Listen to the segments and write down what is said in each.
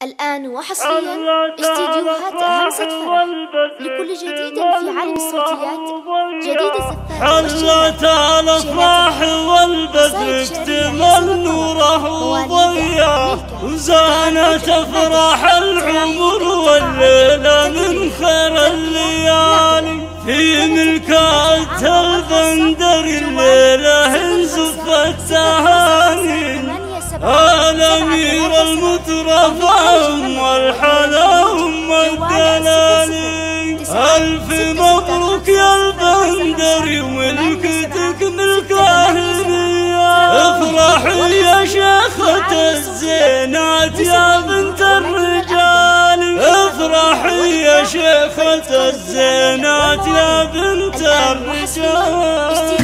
الآن وحصريا استديوهات همسة فرح لكل جديد في عالم الصوتيات. جديد الزفات حلت الأفراح والبدر اكتمل نوره وضيا، وزانت أفراح العمر والليلة من خير الليالي. في ملكات البندر الليلة انزف التهاني، الأمير المترفع والحلا والدلالي. ألف مبروك يا البندر وملكتك ملك أهلية. افرحي يا شيخة الزينات يا بنت الرجال، افرحي يا شيخة الزينات يا بنت الرجال.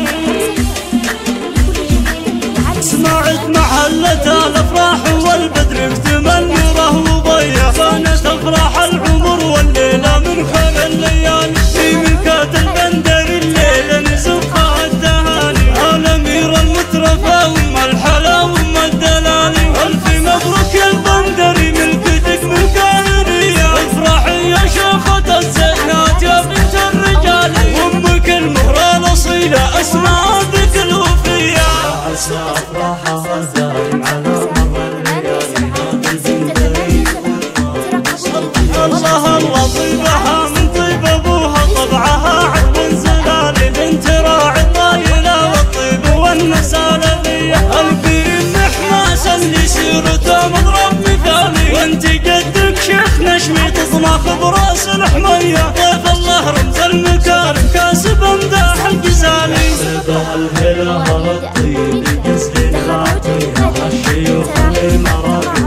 سمعت محلة الأفراح والبدر اكتمل نوره وضيا، كانت أفراح العمر والليلة من خير الليالي. في ملكات البندر الليلة نزفها التهاني، الأمير المترفع وأم الحلا وأم الدلالي. ألف مبروك يا البندر ملكتك ملك أهلية. افرحي يا شيخة الزينات يا بنت الرجال، وأمك المهرة الأصيلة أسماء بك الوفية. عسى أفراحها الدائم على مر الليالي. الله الله طيبها من طيب أبوها، طبعها عذب زلالي. بنت راعي الطايلة والطيب والنسالة لي، الكريم محماس اللي سيرته مضرب مثالي. وانت جدك شيخ نشمي تطنخ براس الحمية، ضيف الله رمز المكارم كاسب امداح الجزالي. طيبها الهلا الطيب يسعد العطية الشيوخ المراقب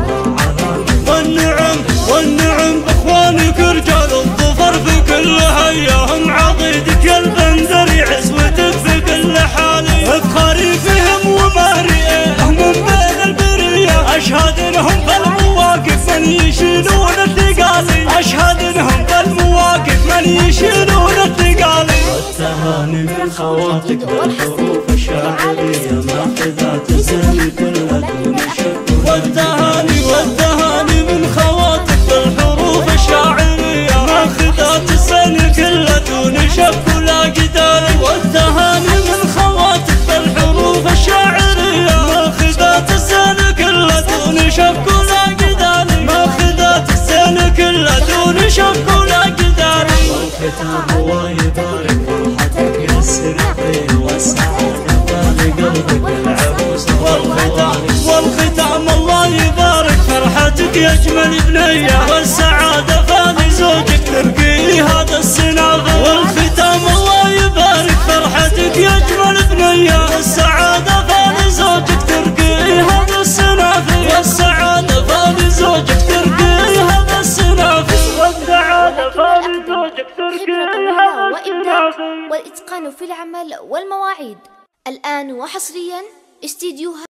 والنعم باخوانك رجال الظفر في كل هيا. هم عضيدك يا البندر عزوتك في كل حالي. افخاري فيهم ومهري من بين البرية، اشهد انهم بالمواقف من يشيلون الثقالي. اشهد انهم بالمواقف من يشيلون الثقالي. والتهاني من خواتك بالحروف الشاعرية، ماخذات الزين كلها دون شك. والتهاني من خواتك بالحروف الشاعرية، ماخذات الزين كلها دون شك ولا جدال. والتهاني من خواتك بالحروف الشاعرية، ماخذات الزين كلها دون شك ولا جدال. ماخذات الزين كلها دون شك ولا جدال. والختام الله يبارك فرحتك يا السنفين والسعادة بالي قلبك العروس. والختام الله يبارك فرحتك يا اجمل بنية، والسعادة فاني زوجك ترقي هذا السنافة. والختام الله يبارك فرحتك يا اجمل بنية، والسعادة فاني زوجك ترقي هذا السنافة. والسعادة فاني زوجك ترقي هذا السنافة. والسعادة فاني زوجك ترقي هذا السنافة. والإتقان في العمل والمواعيد. الآن وحصريا استديوهات